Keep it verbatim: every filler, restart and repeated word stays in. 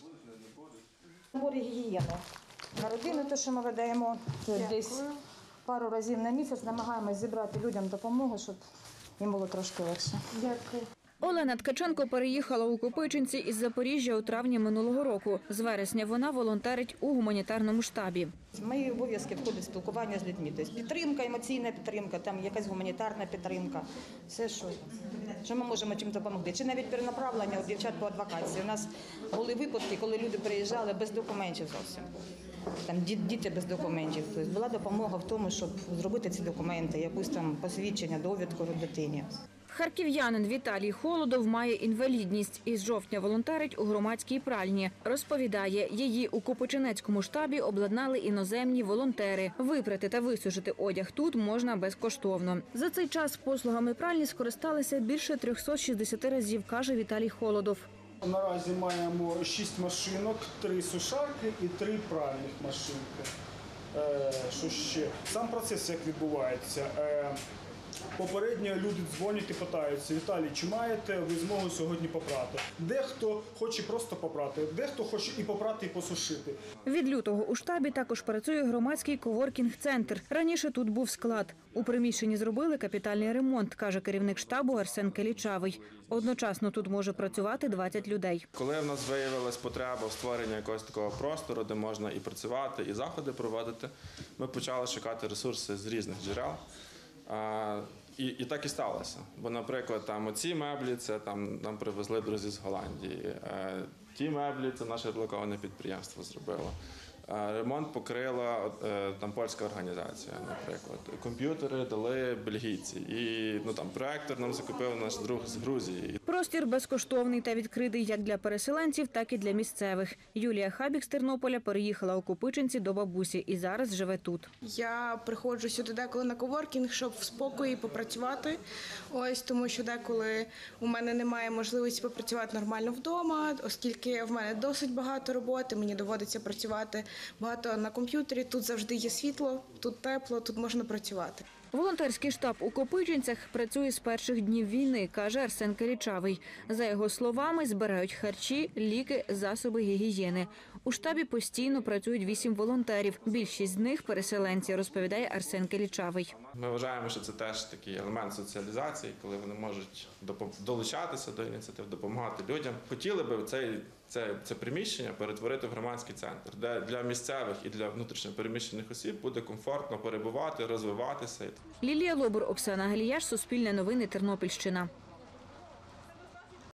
Набори гігієни. На родину, те, що ми видаємо, десь пару разів на місяць намагаємось зібрати людям допомогу, щоб їм було трошки легше. Дякую. Олена Ткаченко переїхала у Копичинці із Запоріжжя у травні минулого року. З вересня вона волонтерить у гуманітарному штабі. В мої обов'язки входить спілкування з людьми. Тобто підтримка, емоційна підтримка, там якась гуманітарна підтримка. Все, що, що ми можемо чим допомогти. Чи навіть перенаправлення у дівчат по адвокації. У нас були випадки, коли люди приїжджали без документів зовсім. Там діти без документів. Тобто була допомога в тому, щоб зробити ці документи, якусь там посвідчення, довідку дитині. Харків'янин Віталій Холодов має інвалідність. Із жовтня волонтерить у громадській пральні. Розповідає, її у Копичинецькому штабі обладнали іноземні волонтери. Випрати та висушити одяг тут можна безкоштовно. За цей час послугами пральні скористалися більше трьохсот шістдесят разів, каже Віталій Холодов. Наразі маємо шість машинок, три сушарки і три пральних машинки. Е, що ще? Сам процес як відбувається. Е, Попередньо люди дзвонять і питаються: Віталій, чи маєте ви змогу сьогодні попрати? Дехто хоче просто попрати, дехто хоче і попрати, і посушити. Від лютого у штабі також працює громадський коворкінг-центр. Раніше тут був склад. У приміщенні зробили капітальний ремонт, каже керівник штабу Арсен Келічавий. Одночасно тут може працювати двадцять людей. Коли в нас виявилась потреба в створенні якогось такого простору, де можна і працювати, і заходи проводити, ми почали шукати ресурси з різних джерел. А, і, і так і сталося. Бо, наприклад, там оці меблі, це там нам привезли друзі з Голландії. А, ті меблі, це наше релоковане підприємство зробило. А, ремонт покрила там польська організація, наприклад. Комп'ютери дали бельгійці. І ну, там, проектор нам закупив наш друг з Грузії. Простір безкоштовний та відкритий як для переселенців, так і для місцевих. Юлія Хабік з Тернополя переїхала у Копичинці до бабусі і зараз живе тут. Я приходжу сюди деколи на коворкінг, щоб в спокої попрацювати. Ось, тому що деколи у мене немає можливості попрацювати нормально вдома, оскільки в мене досить багато роботи, мені доводиться працювати багато на комп'ютері. Тут завжди є світло, тут тепло, тут можна працювати. Волонтерський штаб у Копичинцях працює з перших днів війни, каже Арсен Келічавий. За його словами, збирають харчі, ліки, засоби гігієни. У штабі постійно працюють вісім волонтерів. Більшість з них – переселенці, розповідає Арсен Келічавий. Ми вважаємо, що це теж такий елемент соціалізації, коли вони можуть долучатися до ініціатив, допомагати людям. Хотіли б цей, це, це приміщення перетворити в громадський центр, де для місцевих і для внутрішньо переміщених осіб буде комфортно перебувати, розвиватися. Лілія Лобур, Оксана Галіяш, Суспільне новини, Тернопільщина.